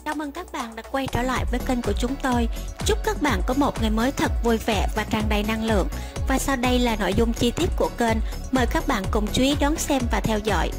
Chào mừng các bạn đã quay trở lại với kênh của chúng tôi. Chúc các bạn có một ngày mới thật vui vẻ và tràn đầy năng lượng. Và sau đây là nội dung chi tiết của kênh. Mời các bạn cùng chú ý đón xem và theo dõi.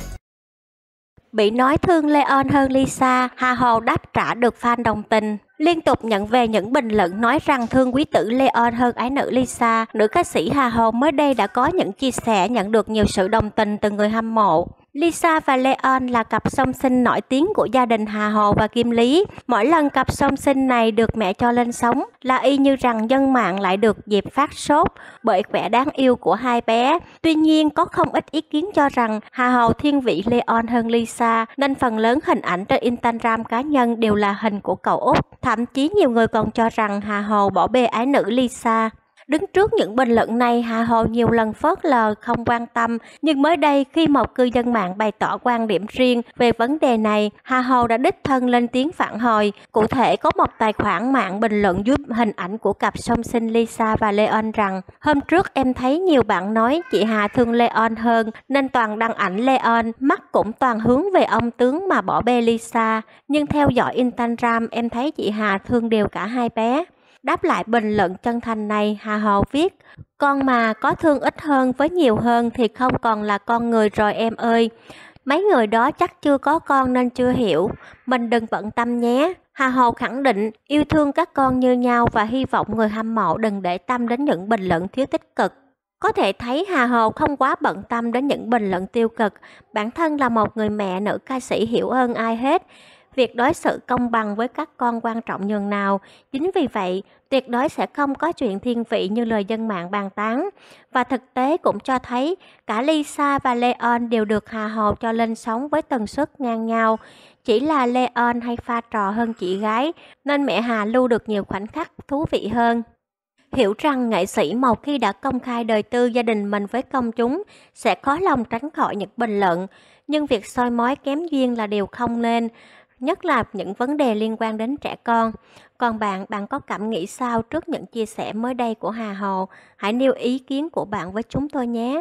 Bị nói thương Leon hơn Lisa, Hà Hồ đáp trả được fan đồng tình. Liên tục nhận về những bình luận nói rằng thương quý tử Leon hơn ái nữ Lisa, nữ ca sĩ Hà Hồ mới đây đã có những chia sẻ nhận được nhiều sự đồng tình từ người hâm mộ. Lisa và Leon là cặp song sinh nổi tiếng của gia đình Hà Hồ và Kim Lý. Mỗi lần cặp song sinh này được mẹ cho lên sóng là y như rằng dân mạng lại được dịp phát sốt bởi vẻ đáng yêu của hai bé. Tuy nhiên, có không ít ý kiến cho rằng Hà Hồ thiên vị Leon hơn Lisa, nên phần lớn hình ảnh trên Instagram cá nhân đều là hình của cậu út. Thậm chí nhiều người còn cho rằng Hà Hồ bỏ bê ái nữ Lisa. Đứng trước những bình luận này, Hà Hồ nhiều lần phớt lờ không quan tâm, nhưng mới đây khi một cư dân mạng bày tỏ quan điểm riêng về vấn đề này, Hà Hồ đã đích thân lên tiếng phản hồi. Cụ thể, có một tài khoản mạng bình luận giúp hình ảnh của cặp song sinh Lisa và Leon rằng: hôm trước em thấy nhiều bạn nói chị Hà thương Leon hơn nên toàn đăng ảnh Leon, mắt cũng toàn hướng về ông tướng mà bỏ bê Lisa, nhưng theo dõi Instagram em thấy chị Hà thương đều cả hai bé. Đáp lại bình luận chân thành này, Hà Hồ viết: con mà có thương ít hơn với nhiều hơn thì không còn là con người rồi em ơi. Mấy người đó chắc chưa có con nên chưa hiểu, mình đừng bận tâm nhé. Hà Hồ khẳng định yêu thương các con như nhau và hy vọng người hâm mộ đừng để tâm đến những bình luận thiếu tích cực. Có thể thấy Hà Hồ không quá bận tâm đến những bình luận tiêu cực, bản thân là một người mẹ nữ ca sĩ hiểu hơn ai hết. Việc đối xử công bằng với các con quan trọng nhường nào. Chính vì vậy, tuyệt đối sẽ không có chuyện thiên vị như lời dân mạng bàn tán. Và thực tế cũng cho thấy cả Lisa và Leon đều được Hà Hồ cho lên sóng với tần suất ngang nhau. Chỉ là Leon hay pha trò hơn chị gái, nên mẹ Hà lưu được nhiều khoảnh khắc thú vị hơn. Hiểu rằng nghệ sĩ một khi đã công khai đời tư gia đình mình với công chúng sẽ khó lòng tránh khỏi những bình luận, nhưng việc soi mói kém duyên là điều không nên, nhất là những vấn đề liên quan đến trẻ con. Còn bạn có cảm nghĩ sao trước những chia sẻ mới đây của Hà Hồ? Hãy nêu ý kiến của bạn với chúng tôi nhé.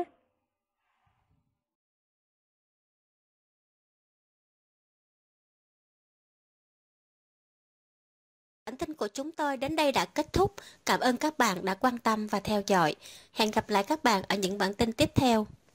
Bản tin của chúng tôi đến đây đã kết thúc. Cảm ơn các bạn đã quan tâm và theo dõi. Hẹn gặp lại các bạn ở những bản tin tiếp theo.